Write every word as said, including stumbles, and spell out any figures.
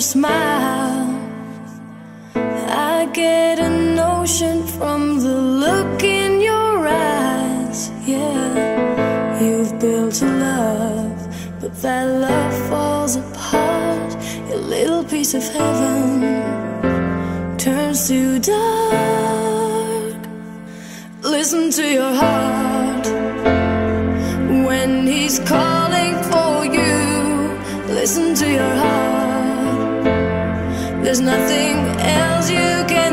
smile. I get a notion from the look in your eyes. Yeah, you've built a love, but that love falls apart. Your little piece of heaven turns to dark. Listen to your heart when he's calling for you. Listen to your heart. There's nothing else you can